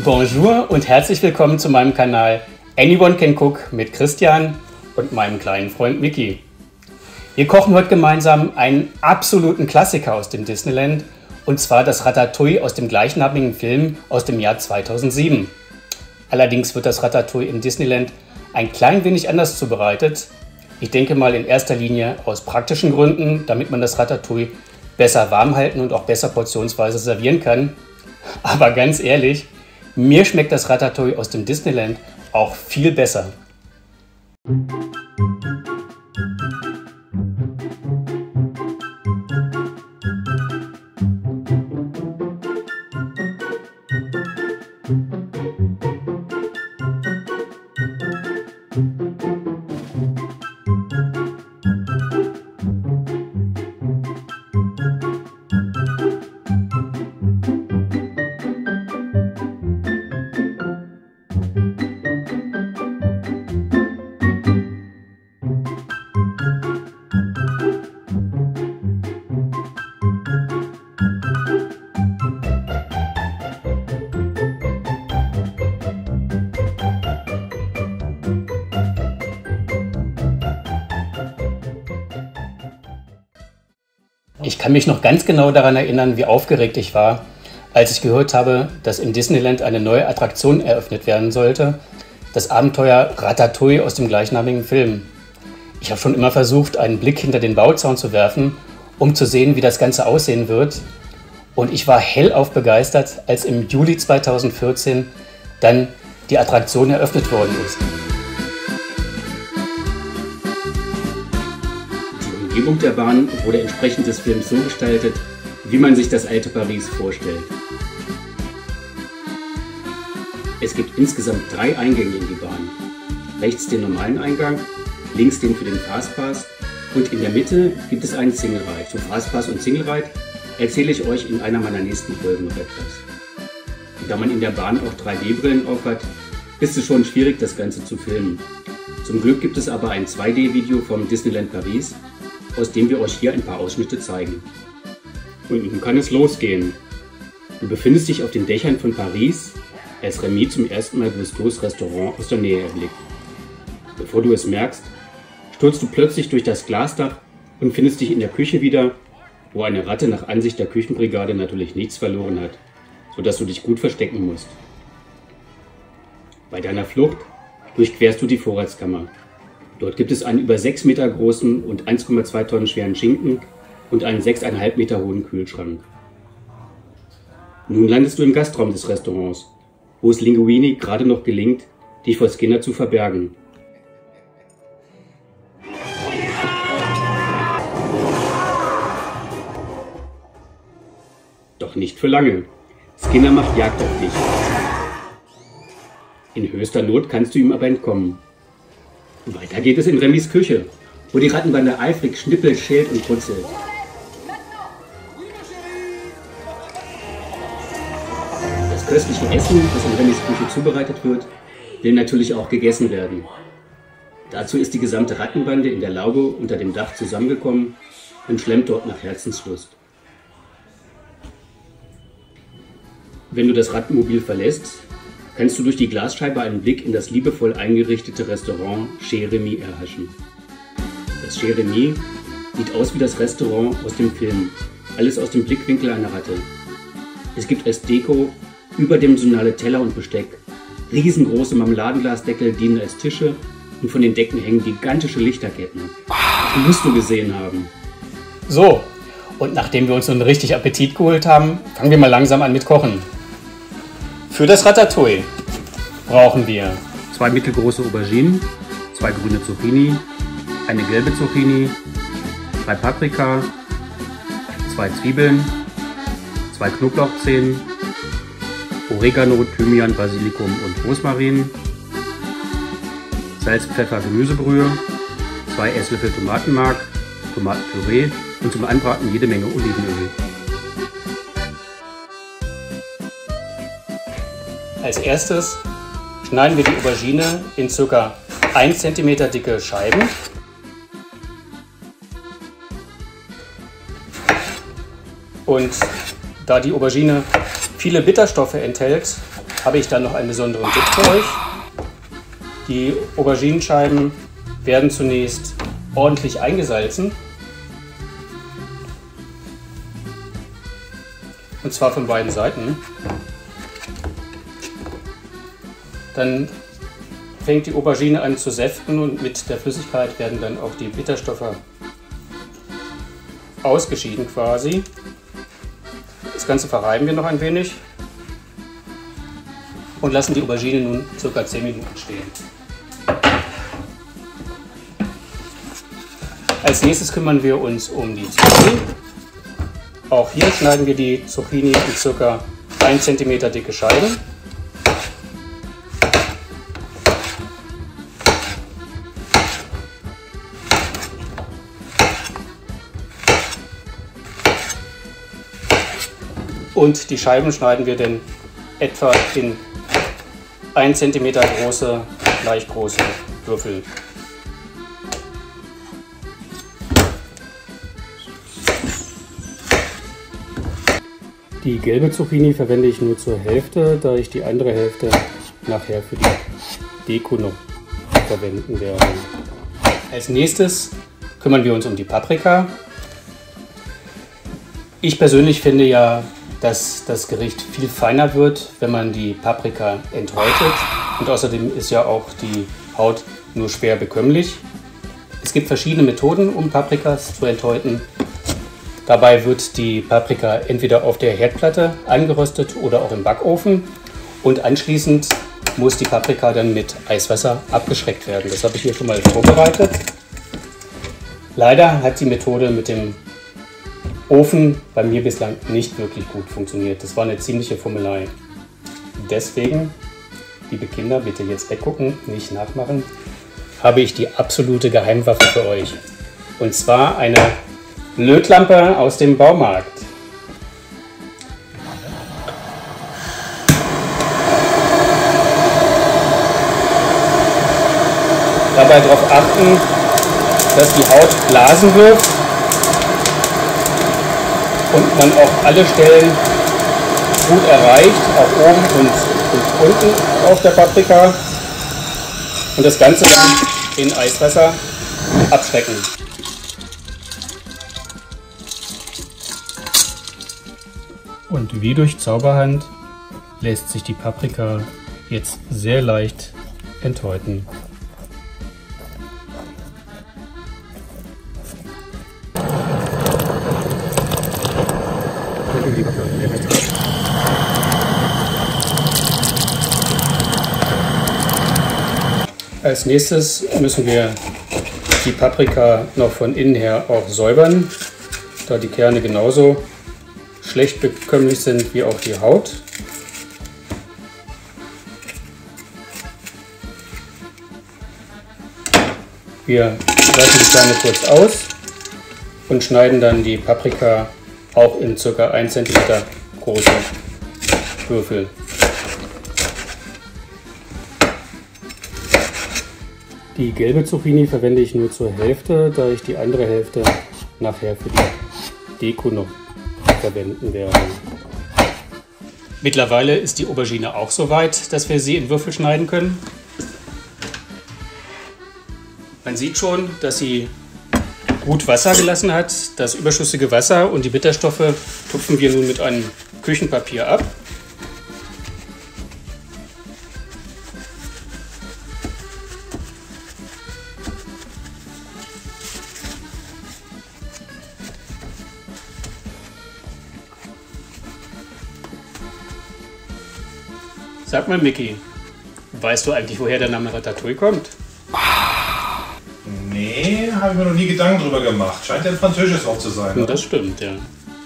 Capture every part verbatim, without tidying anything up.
Bonjour und herzlich willkommen zu meinem Kanal Anyone Can Cook mit Christian und meinem kleinen Freund Mickey. Wir kochen heute gemeinsam einen absoluten Klassiker aus dem Disneyland, und zwar das Ratatouille aus dem gleichnamigen Film aus dem Jahr zweitausendsieben. Allerdings wird das Ratatouille im Disneyland ein klein wenig anders zubereitet. Ich denke mal in erster Linie aus praktischen Gründen, damit man das Ratatouille besser warm halten und auch besser portionsweise servieren kann. Aber ganz ehrlich, mir schmeckt das Ratatouille aus dem Disneyland auch viel besser. Ich kann mich noch ganz genau daran erinnern, wie aufgeregt ich war, als ich gehört habe, dass im Disneyland eine neue Attraktion eröffnet werden sollte, das Abenteuer Ratatouille aus dem gleichnamigen Film. Ich habe schon immer versucht, einen Blick hinter den Bauzaun zu werfen, um zu sehen, wie das Ganze aussehen wird. Und ich war hellauf begeistert, als im Juli zweitausendvierzehn dann die Attraktion eröffnet worden ist. Die Umgebung der Bahn wurde entsprechend des Films so gestaltet, wie man sich das alte Paris vorstellt. Es gibt insgesamt drei Eingänge in die Bahn. Rechts den normalen Eingang, links den für den Fastpass und in der Mitte gibt es einen Single Ride. Zu Fastpass und Single Ride erzähle ich euch in einer meiner nächsten Folgen noch etwas. Und da man in der Bahn auch drei D Brillen aufhat, ist es schon schwierig, das Ganze zu filmen. Zum Glück gibt es aber ein zwei D Video vom Disneyland Paris, aus dem wir euch hier ein paar Ausschnitte zeigen. Und nun kann es losgehen. Du befindest dich auf den Dächern von Paris, als Remy zum ersten Mal Gustos Restaurant aus der Nähe erblickt. Bevor du es merkst, stürzt du plötzlich durch das Glasdach und findest dich in der Küche wieder, wo eine Ratte nach Ansicht der Küchenbrigade natürlich nichts verloren hat, sodass du dich gut verstecken musst. Bei deiner Flucht durchquerst du die Vorratskammer. Dort gibt es einen über sechs Meter großen und eins Komma zwei Tonnen schweren Schinken und einen sechs Komma fünf Meter hohen Kühlschrank. Nun landest du im Gastraum des Restaurants, wo es Linguini gerade noch gelingt, dich vor Skinner zu verbergen. Doch nicht für lange. Skinner macht Jagd auf dich. In höchster Not kannst du ihm aber entkommen. Weiter geht es in Remys Küche, wo die Rattenbande eifrig schnippelt, schält und brutzelt. Das köstliche Essen, das in Remys Küche zubereitet wird, will natürlich auch gegessen werden. Dazu ist die gesamte Rattenbande in der Laube unter dem Dach zusammengekommen und schlemmt dort nach Herzenslust. Wenn du das Rattenmobil verlässt, kannst du durch die Glasscheibe einen Blick in das liebevoll eingerichtete Restaurant Chez Remy erhaschen. Das Chez Remy sieht aus wie das Restaurant aus dem Film, alles aus dem Blickwinkel einer Ratte. Es gibt als Deko überdimensionale Teller und Besteck, riesengroße Marmeladenglasdeckel dienen als Tische und von den Decken hängen gigantische Lichterketten. Die musst du gesehen haben. So, und nachdem wir uns nun richtig Appetit geholt haben, fangen wir mal langsam an mit Kochen. Für das Ratatouille brauchen wir zwei mittelgroße Auberginen, zwei grüne Zucchini, eine gelbe Zucchini, drei Paprika, zwei Zwiebeln, zwei Knoblauchzehen, Oregano, Thymian, Basilikum und Rosmarin, Salz, Pfeffer, Gemüsebrühe, zwei Esslöffel Tomatenmark, Tomatenpüree und zum Anbraten jede Menge Olivenöl. Als erstes schneiden wir die Aubergine in ca. ein Zentimeter dicke Scheiben. Und da die Aubergine viele Bitterstoffe enthält, habe ich dann noch einen besonderen Tipp für euch. Die Auberginenscheiben werden zunächst ordentlich eingesalzen. Und zwar von beiden Seiten. Dann fängt die Aubergine an zu säften und mit der Flüssigkeit werden dann auch die Bitterstoffe ausgeschieden quasi. Das Ganze verreiben wir noch ein wenig und lassen die Aubergine nun ca. zehn Minuten stehen. Als nächstes kümmern wir uns um die Zucchini. Auch hier schneiden wir die Zucchini in ca. ein Zentimeter dicke Scheiben. Und die Scheiben schneiden wir dann etwa in ein Zentimeter große, gleich große Würfel. Die gelbe Zucchini verwende ich nur zur Hälfte, da ich die andere Hälfte nachher für die Deko noch verwenden werde. Als nächstes kümmern wir uns um die Paprika. Ich persönlich finde ja, dass das Gericht viel feiner wird, wenn man die Paprika enthäutet. Und außerdem ist ja auch die Haut nur schwer bekömmlich. Es gibt verschiedene Methoden, um Paprikas zu enthäuten. Dabei wird die Paprika entweder auf der Herdplatte angeröstet oder auch im Backofen. Und anschließend muss die Paprika dann mit Eiswasser abgeschreckt werden. Das habe ich hier schon mal vorbereitet. Leider hat die Methode mit dem Ofen bei mir bislang nicht wirklich gut funktioniert. Das war eine ziemliche Fummelei. Deswegen, liebe Kinder, bitte jetzt weggucken, nicht nachmachen, habe ich die absolute Geheimwaffe für euch. Und zwar eine Lötlampe aus dem Baumarkt. Dabei darauf achten, dass die Haut Blasen wirft und man auch alle Stellen gut erreicht, auch oben und, und unten auf der Paprika. Und das Ganze dann in Eiswasser abschrecken. Und wie durch Zauberhand lässt sich die Paprika jetzt sehr leicht enthäuten. Als nächstes müssen wir die Paprika noch von innen her auch säubern, da die Kerne genauso schlecht bekömmlich sind wie auch die Haut. Wir lassen die Kerne kurz aus und schneiden dann die Paprika auch in ca. ein Zentimeter große Würfel. Die gelbe Zucchini verwende ich nur zur Hälfte, da ich die andere Hälfte nachher für die Deko noch verwenden werde. Mittlerweile ist die Aubergine auch so weit, dass wir sie in Würfel schneiden können. Man sieht schon, dass sie gut Wasser gelassen hat. Das überschüssige Wasser und die Bitterstoffe tupfen wir nun mit einem Küchenpapier ab. Sag mal, Micky, weißt du eigentlich, woher der Name Ratatouille kommt? Nee, habe ich mir noch nie Gedanken drüber gemacht. Scheint ja ein französisches Wort zu sein. Ja, das stimmt, ja.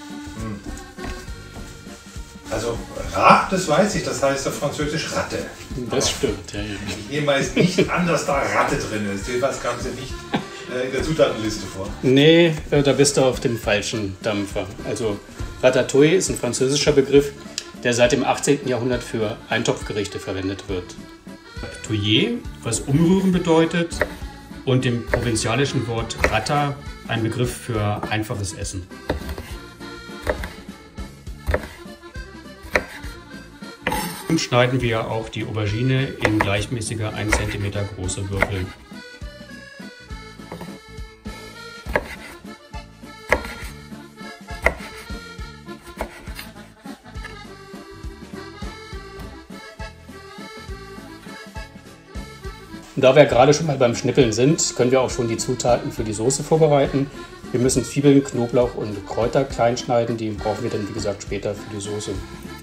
Also, Rat, das weiß ich, das heißt auf Französisch Ratte. Das Aber stimmt, ja, ja. ich nehme meist nicht an, dass da Ratte drin ist. Jedenfalls kam sie nicht äh, in der Zutatenliste vor. Nee, äh, da bist du auf dem falschen Dampfer. Also, Ratatouille ist ein französischer Begriff, der seit dem achtzehnten Jahrhundert für Eintopfgerichte verwendet wird. Touiller, was umrühren bedeutet, und dem provinzialischen Wort Rata, ein Begriff für einfaches Essen. Nun schneiden wir auch die Aubergine in gleichmäßige ein Zentimeter große Würfel. Da wir gerade schon mal beim Schnippeln sind, können wir auch schon die Zutaten für die Soße vorbereiten. Wir müssen Zwiebeln, Knoblauch und Kräuter klein schneiden, die brauchen wir dann wie gesagt später für die Soße.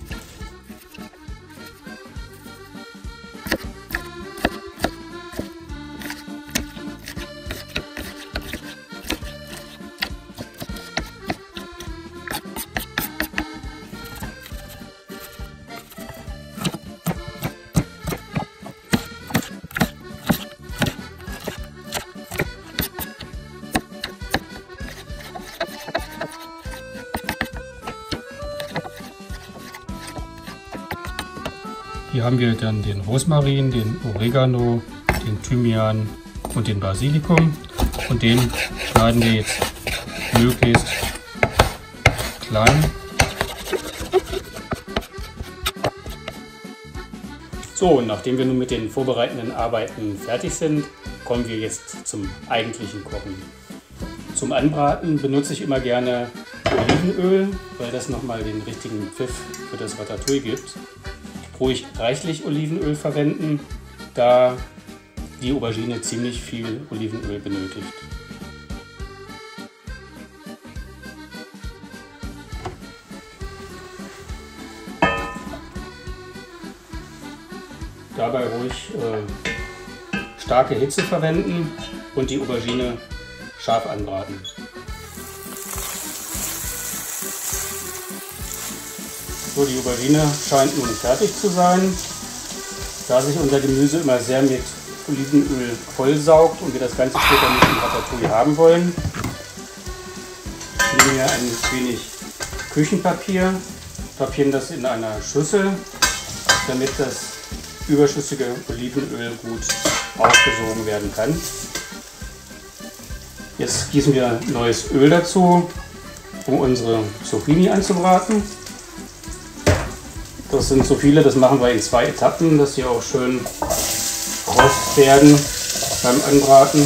Hier haben wir dann den Rosmarin, den Oregano, den Thymian und den Basilikum und den schneiden wir jetzt möglichst klein. So, und nachdem wir nun mit den vorbereitenden Arbeiten fertig sind, kommen wir jetzt zum eigentlichen Kochen. Zum Anbraten benutze ich immer gerne Olivenöl, weil das nochmal den richtigen Pfiff für das Ratatouille gibt. Ruhig reichlich Olivenöl verwenden, da die Aubergine ziemlich viel Olivenöl benötigt. Dabei ruhig äh, starke Hitze verwenden und die Aubergine scharf anbraten. So, die Aubergine scheint nun fertig zu sein. Da sich unser Gemüse immer sehr mit Olivenöl vollsaugt und wir das Ganze später nicht im Ratatouille haben wollen, nehmen wir ein wenig Küchenpapier, papieren das in einer Schüssel, damit das überschüssige Olivenöl gut aufgesogen werden kann. Jetzt gießen wir neues Öl dazu, um unsere Zucchini anzubraten. Das sind so viele, das machen wir in zwei Etappen, dass sie auch schön rost werden beim Anbraten.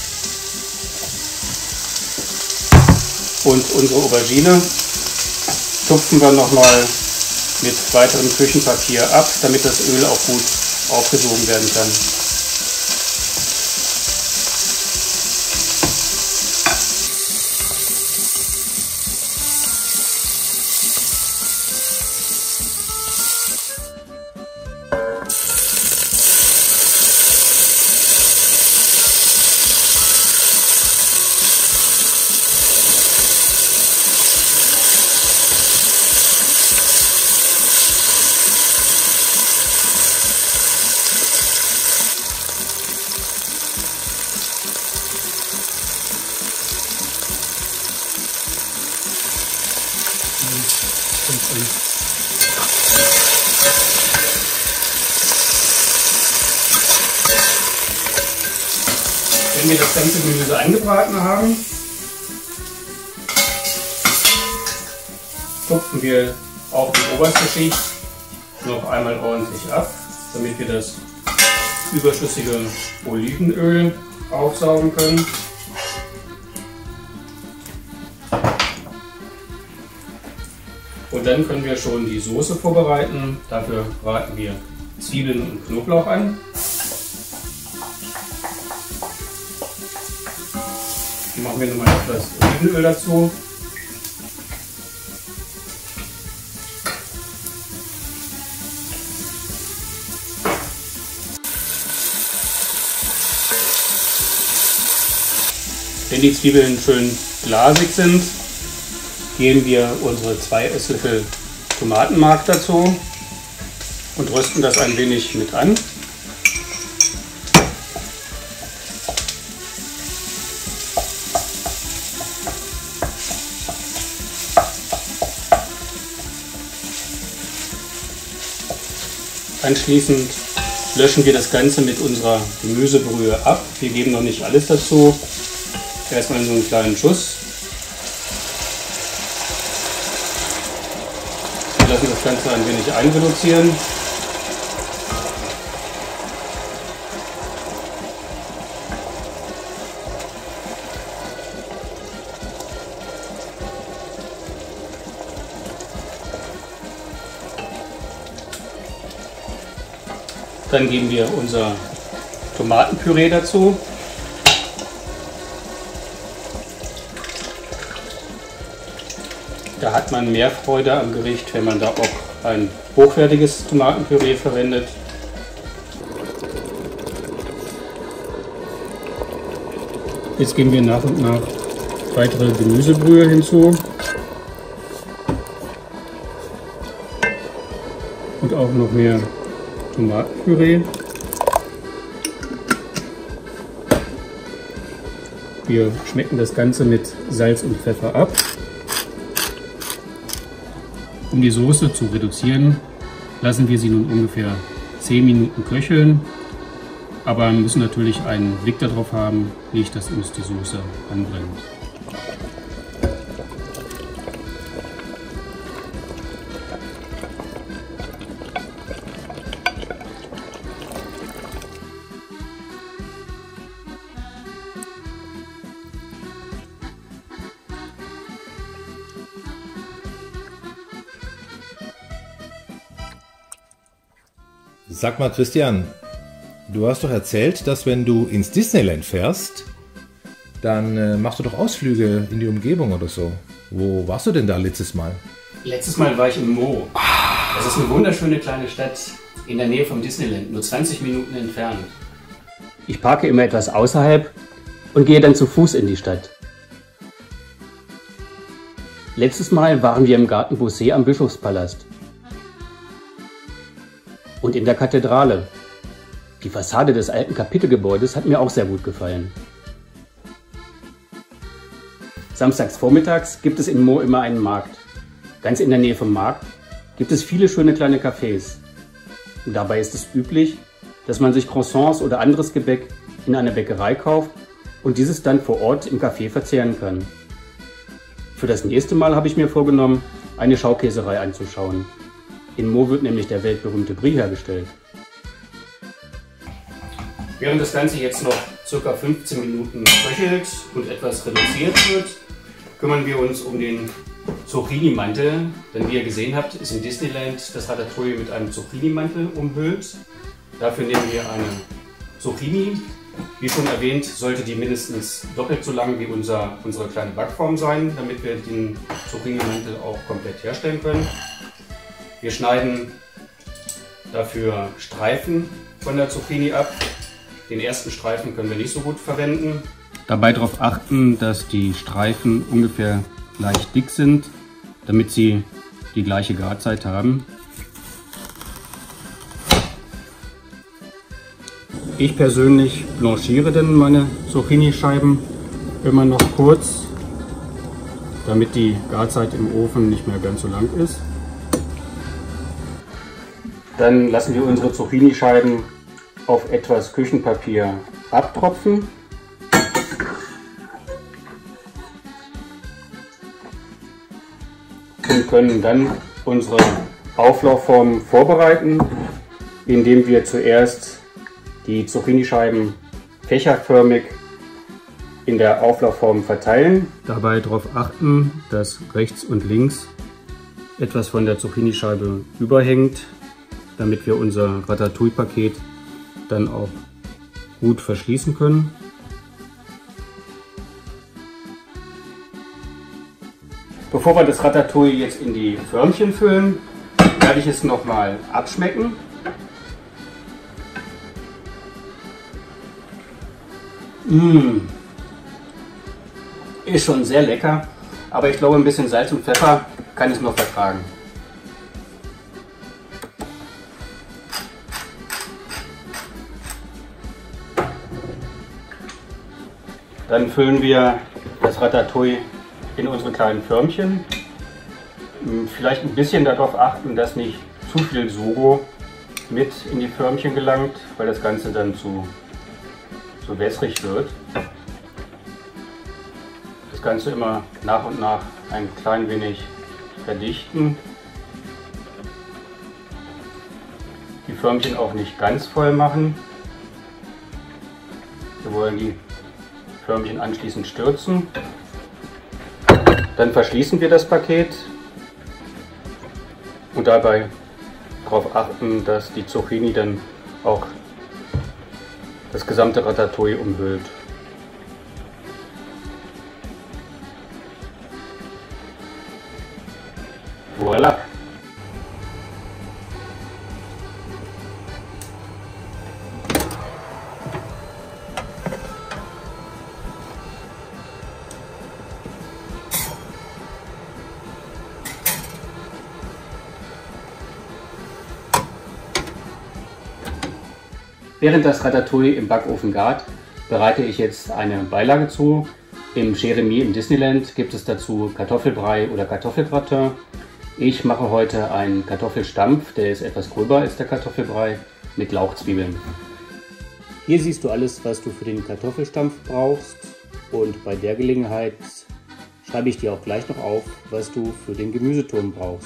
Und unsere Aubergine tupfen wir nochmal mit weiterem Küchenpapier ab, damit das Öl auch gut aufgesogen werden kann. Wenn wir das ganze Gemüse angebraten haben, tupfen wir auch die oberste Schicht noch einmal ordentlich ab, damit wir das überschüssige Olivenöl aufsaugen können. Und dann können wir schon die Soße vorbereiten. Dafür braten wir Zwiebeln und Knoblauch an. Hier machen wir nochmal etwas Olivenöl dazu. Wenn die Zwiebeln schön glasig sind, geben wir unsere zwei Esslöffel Tomatenmark dazu und rösten das ein wenig mit an. Anschließend löschen wir das Ganze mit unserer Gemüsebrühe ab. Wir geben noch nicht alles dazu. Erstmal so einen kleinen Schuss. Wir lassen das Ganze ein wenig einreduzieren. Dann geben wir unser Tomatenpüree dazu. Da hat man mehr Freude am Gericht, wenn man da auch ein hochwertiges Tomatenpüree verwendet. Jetzt geben wir nach und nach weitere Gemüsebrühe hinzu. Und auch noch mehr Tomatenpüree. Wir schmecken das Ganze mit Salz und Pfeffer ab. Um die Soße zu reduzieren, lassen wir sie nun ungefähr zehn Minuten köcheln. Aber wir müssen natürlich einen Blick darauf haben, nicht, dass uns die Soße anbrennt. Sag mal, Christian, du hast doch erzählt, dass wenn du ins Disneyland fährst, dann äh, machst du doch Ausflüge in die Umgebung oder so. Wo warst du denn da letztes Mal? Letztes Mal war ich in Mo. Das ist eine wunderschöne kleine Stadt in der Nähe vom Disneyland, nur zwanzig Minuten entfernt. Ich parke immer etwas außerhalb und gehe dann zu Fuß in die Stadt. Letztes Mal waren wir im Garten Beausset am Bischofspalast und in der Kathedrale. Die Fassade des alten Kapitelgebäudes hat mir auch sehr gut gefallen. Samstags vormittags gibt es in Mo immer einen Markt. Ganz in der Nähe vom Markt gibt es viele schöne kleine Cafés. Und dabei ist es üblich, dass man sich Croissants oder anderes Gebäck in einer Bäckerei kauft und dieses dann vor Ort im Café verzehren kann. Für das nächste Mal habe ich mir vorgenommen, eine Schaukäserei anzuschauen. In Mo wird nämlich der weltberühmte Brie hergestellt. Während das Ganze jetzt noch ca. fünfzehn Minuten köchelt und etwas reduziert wird, kümmern wir uns um den Zucchini-Mantel. Denn wie ihr gesehen habt, ist in Disneyland das Ratatouille mit einem Zucchini-Mantel umhüllt. Dafür nehmen wir eine Zucchini. Wie schon erwähnt, sollte die mindestens doppelt so lang wie unser, unsere kleine Backform sein, damit wir den Zucchini-Mantel auch komplett herstellen können. Wir schneiden dafür Streifen von der Zucchini ab. Den ersten Streifen können wir nicht so gut verwenden. Dabei darauf achten, dass die Streifen ungefähr gleich dick sind, damit sie die gleiche Garzeit haben. Ich persönlich blanchiere dann meine Zucchini-Scheiben immer noch kurz, damit die Garzeit im Ofen nicht mehr ganz so lang ist. Dann lassen wir unsere Zucchini-Scheiben auf etwas Küchenpapier abtropfen. Und können dann unsere Auflaufform vorbereiten, indem wir zuerst die Zucchini-Scheiben fächerförmig in der Auflaufform verteilen. Dabei darauf achten, dass rechts und links etwas von der Zucchini-Scheibe überhängt, damit wir unser Ratatouille-Paket dann auch gut verschließen können. Bevor wir das Ratatouille jetzt in die Förmchen füllen, werde ich es nochmal abschmecken. Mmh. Ist schon sehr lecker, aber ich glaube, ein bisschen Salz und Pfeffer kann ich noch vertragen. Dann füllen wir das Ratatouille in unsere kleinen Förmchen. Vielleicht ein bisschen darauf achten, dass nicht zu viel Sugo mit in die Förmchen gelangt, weil das Ganze dann zu, zu wässrig wird. Das Ganze immer nach und nach ein klein wenig verdichten. Die Förmchen auch nicht ganz voll machen. Wir wollen die Förmchen anschließend stürzen. Dann verschließen wir das Paket und dabei darauf achten, dass die Zucchini dann auch das gesamte Ratatouille umhüllt. Voilà! Während das Ratatouille im Backofen gart, bereite ich jetzt eine Beilage zu. Im Jeremy im Disneyland gibt es dazu Kartoffelbrei oder Kartoffelgratin. Ich mache heute einen Kartoffelstampf, der ist etwas gröber als der Kartoffelbrei, mit Lauchzwiebeln. Hier siehst du alles, was du für den Kartoffelstampf brauchst, und bei der Gelegenheit schreibe ich dir auch gleich noch auf, was du für den Gemüseturm brauchst.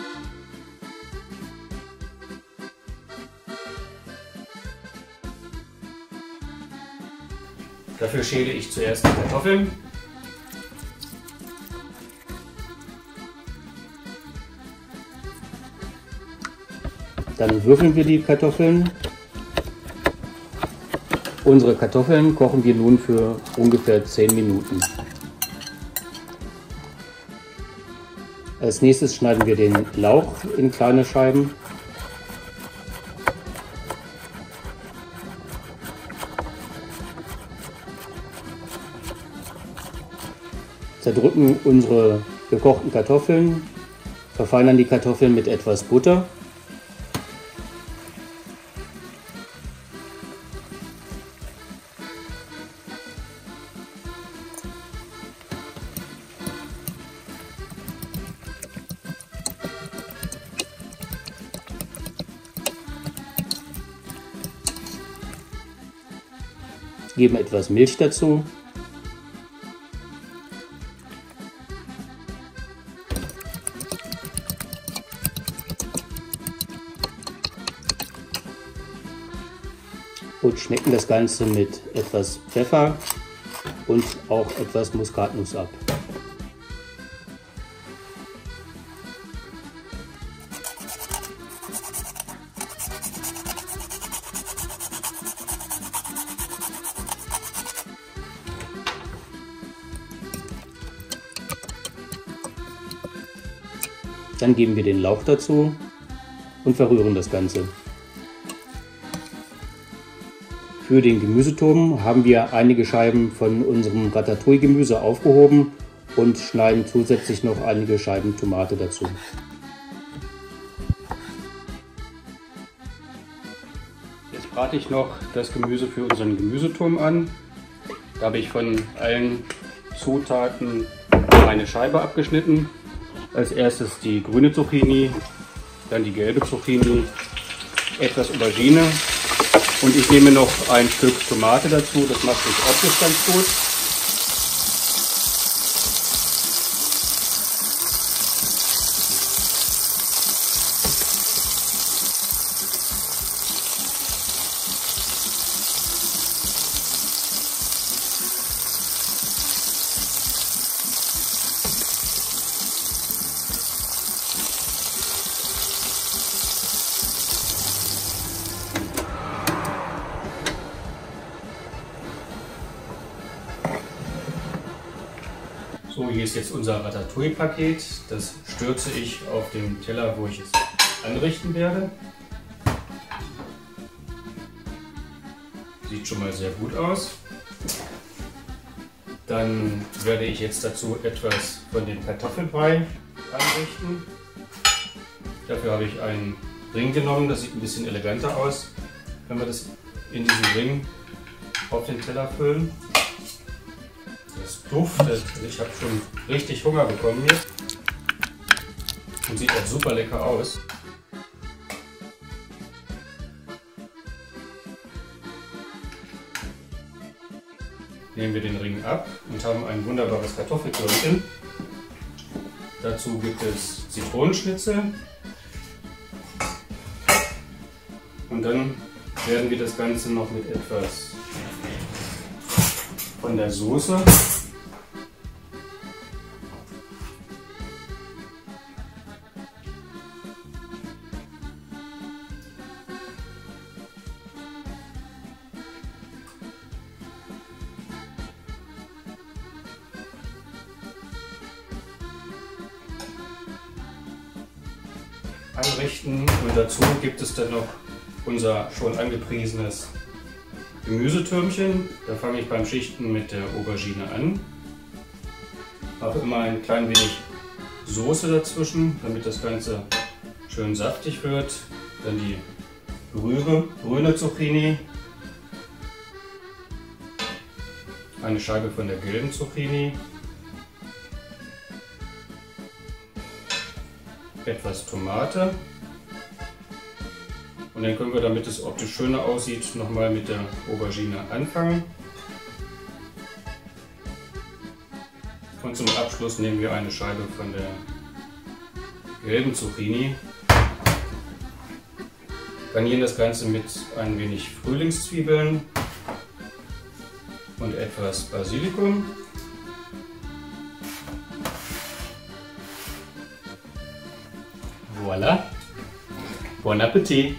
Dafür schäle ich zuerst die Kartoffeln. Dann würfeln wir die Kartoffeln. Unsere Kartoffeln kochen wir nun für ungefähr zehn Minuten. Als nächstes schneiden wir den Lauch in kleine Scheiben. Zerdrücken unsere gekochten Kartoffeln, verfeinern die Kartoffeln mit etwas Butter. Geben etwas Milch dazu. Und schmecken das Ganze mit etwas Pfeffer und auch etwas Muskatnuss ab. Dann geben wir den Lauch dazu und verrühren das Ganze. Für den Gemüseturm haben wir einige Scheiben von unserem Ratatouille-Gemüse aufgehoben und schneiden zusätzlich noch einige Scheiben Tomate dazu. Jetzt brate ich noch das Gemüse für unseren Gemüseturm an. Da habe ich von allen Zutaten eine Scheibe abgeschnitten. Als erstes die grüne Zucchini, dann die gelbe Zucchini, etwas Aubergine. Und ich nehme noch ein Stück Tomate dazu, das macht sich optisch ganz gut. So, hier ist jetzt unser Ratatouille-Paket. Das stürze ich auf den Teller, wo ich es anrichten werde. Sieht schon mal sehr gut aus. Dann werde ich jetzt dazu etwas von dem Kartoffelbrei anrichten. Dafür habe ich einen Ring genommen, das sieht ein bisschen eleganter aus, wenn wir das in diesen Ring auf den Teller füllen. Das duftet, ich habe schon richtig Hunger bekommen hier und sieht auch super lecker aus. Nehmen wir den Ring ab und haben ein wunderbares Kartoffelkörnchen. Dazu gibt es Zitronenschnitzel und dann werden wir das Ganze noch mit etwas von der Soße anrichten. Und dazu gibt es dann noch unser schon angepriesenes Gemüsetürmchen. Da fange ich beim Schichten mit der Aubergine an. Mache immer ein klein wenig Soße dazwischen, damit das Ganze schön saftig wird. Dann die grüne, grüne Zucchini. Eine Scheibe von der gelben Zucchini. Etwas Tomate. Und dann können wir, damit es optisch schöner aussieht, nochmal mit der Aubergine anfangen. Und zum Abschluss nehmen wir eine Scheibe von der gelben Zucchini. Garnieren das Ganze mit ein wenig Frühlingszwiebeln und etwas Basilikum. Voilà! Bon Appetit!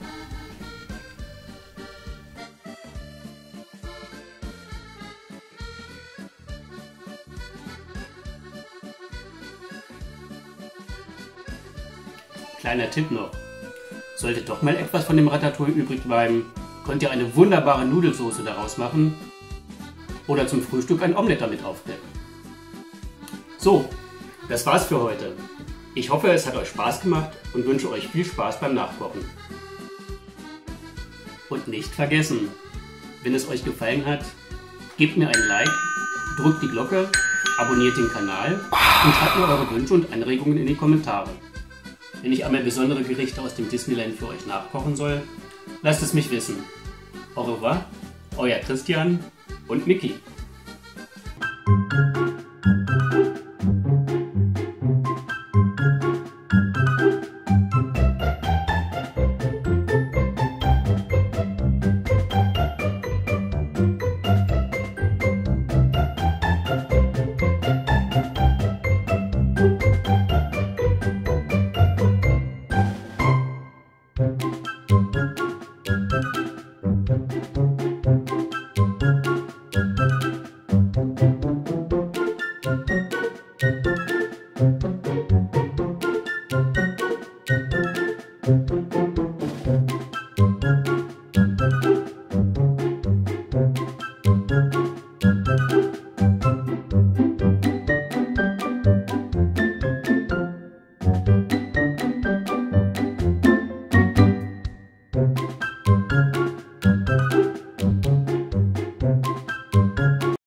Kleiner Tipp noch. Sollte doch mal etwas von dem Ratatouille übrig bleiben, könnt ihr eine wunderbare Nudelsoße daraus machen oder zum Frühstück ein Omelett damit aufdecken. So, das war's für heute. Ich hoffe, es hat euch Spaß gemacht und wünsche euch viel Spaß beim Nachkochen. Und nicht vergessen, wenn es euch gefallen hat, gebt mir ein Like, drückt die Glocke, abonniert den Kanal und schreibt mir eure Wünsche und Anregungen in die Kommentare. Wenn ich einmal besondere Gerichte aus dem Disneyland für euch nachkochen soll, lasst es mich wissen. Au revoir, euer Christian und Miki. Thank you.